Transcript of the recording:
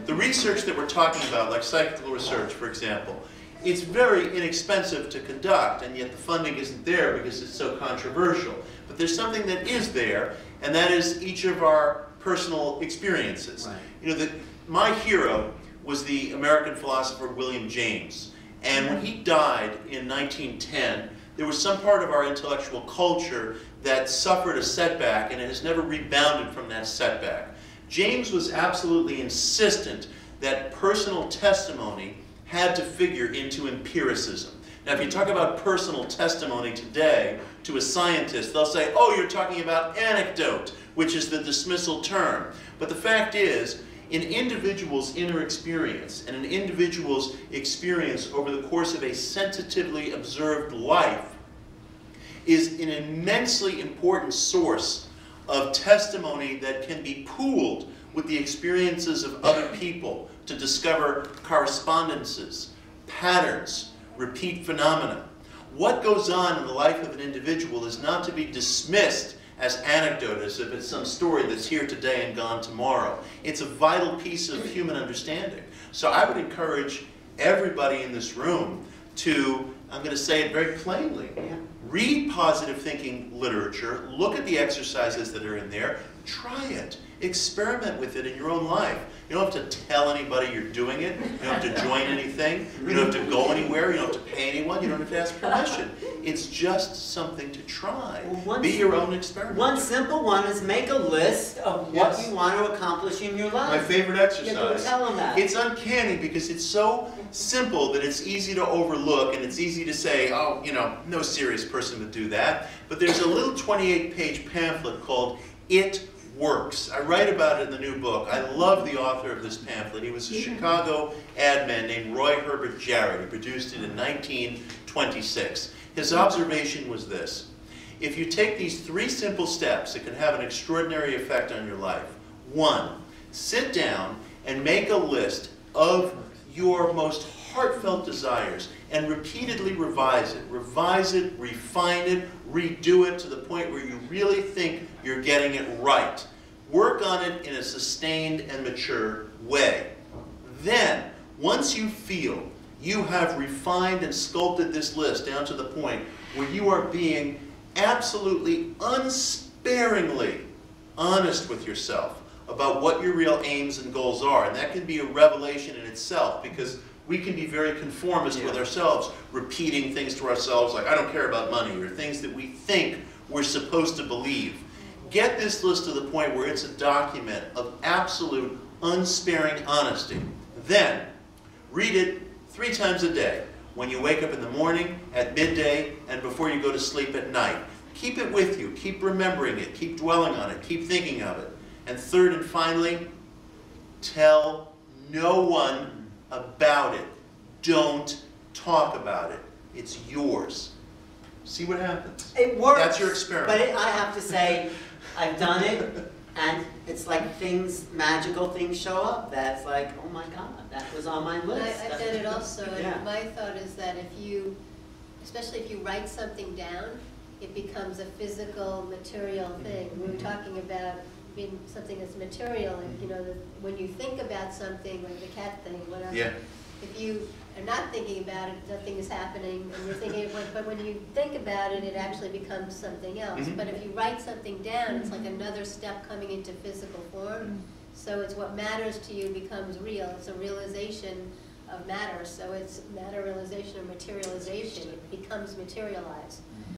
The research that we're talking about, like psychical research, for example, it's very inexpensive to conduct, and yet the funding isn't there because it's so controversial. But there's something that is there, and that is each of our personal experiences. Right. You know, my hero was the American philosopher William James. And when he died in 1910, there was some part of our intellectual culture that suffered a setback, and it has never rebounded from that setback. James was absolutely insistent that personal testimony had to figure into empiricism. Now, if you talk about personal testimony today to a scientist, they'll say, oh, you're talking about anecdote, which is the dismissal term. But the fact is, an individual's inner experience and an individual's experience over the course of a sensitively observed life is an immensely important source of testimony that can be pooled with the experiences of other people to discover correspondences, patterns, repeat phenomena. What goes on in the life of an individual is not to be dismissed as anecdote, as if it's some story that's here today and gone tomorrow. It's a vital piece of human understanding. So I would encourage everybody in this room to, I'm going to say it very plainly, read positive thinking literature, look at the exercises that are in there, try it, experiment with it in your own life. You don't have to tell anybody you're doing it, you don't have to join anything, you don't have to go anywhere, you don't have to pay anyone, you don't have to ask permission. It's just something to try. Be your own experiment. One simple one is make a list of what you want to accomplish in your life. My favorite exercise. Yeah, tell them that. It's uncanny because it's so simple that it's easy to overlook, and it's easy to say, oh, you know, no serious person would do that. But there's a little 28-page pamphlet called It Works. I write about it in the new book. I love the author of this pamphlet. He was a Chicago ad man named Roy Herbert Jarrett. He produced it in 1926. His observation was this: if you take these 3 simple steps, it can have an extraordinary effect on your life. 1, sit down and make a list of your most heartfelt desires and repeatedly revise it. Revise it, refine it, redo it to the point where you really think you're getting it right. Work on it in a sustained and mature way. Then, once you feel you have refined and sculpted this list down to the point where you are being absolutely unsparingly honest with yourself about what your real aims and goals are, and that can be a revelation in itself, because we can be very conformist with ourselves, repeating things to ourselves like, I don't care about money, or things that we think we're supposed to believe. Get this list to the point where it's a document of absolute, unsparing honesty. Then, read it 3 times a day, when you wake up in the morning, at midday, and before you go to sleep at night. Keep it with you. Keep remembering it. Keep dwelling on it. Keep thinking of it. And third and finally, tell no one about it. Don't talk about it. It's yours. See what happens. It works. That's your experiment. But I have to say, I've done it, and it's like magical things show up. That's like, oh my God, that was on my list. I've done it also, and my thought is that especially if you write something down, it becomes a physical, material thing. We were talking about being something that's material, and you know, when you think about something, like the cat thing, whatever. Yeah. If you are not thinking about it, nothing is happening, and you're thinking, but when you think about it, it actually becomes something else. But if you write something down, it's like another step coming into physical form. So it's what matters to you becomes real. It's a realization of matter. So it's matter realization or materialization. It becomes materialized.